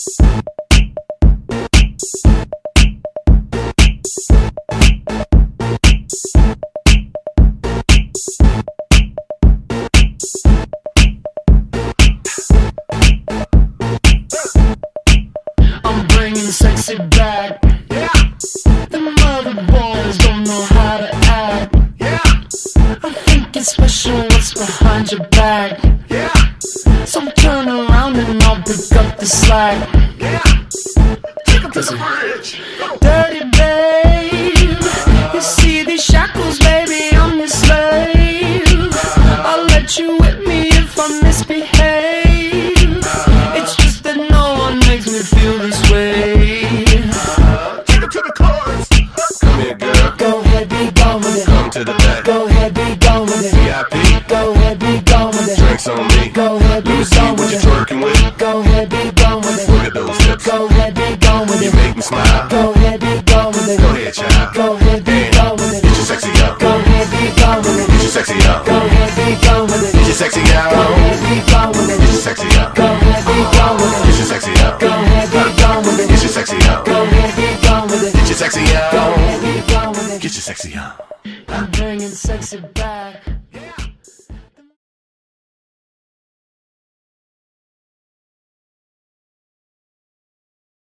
I'm bringing sexy back. Yeah. The mother boys don't know how to act. Yeah. I think it's special what's behind your back. Yeah. So turn around and I'll pick up the slack. Yeah. Take 'em to the bridge. Dirty babe, you see these shackles, baby, I'm your slave. I'll let you whip me if I misbehave. It's just that no one makes me feel this way. Take 'em to the chorus. Come here, girl. Go ahead, be gone with it. Come to the back. Go ahead, be gone with it. VIP. Go ahead, be gone with it. Drinks on me. Go ahead, be Let me see gone what with you're it. twerking with. Go ahead, be gone with it. Look at those hips. Go ahead, be gone with You it. make me smile. Go ahead, be gone with it. Go ahead, child. Go ahead, be gone with it. Get your sexy up. Go ahead, be gone with it. Get your sexy up. Go ahead, be gone with it. Get your sexy up. Go ahead, be gone with it. Get your sexy up. Go ahead, be gone with it. Get your sexy up. Go ahead, be gone with it. Get your sexy up. Go ahead, be gone with it. Get your sexy up. Go ahead, be gone with it. Get your sexy up. I'm bringing sexy back.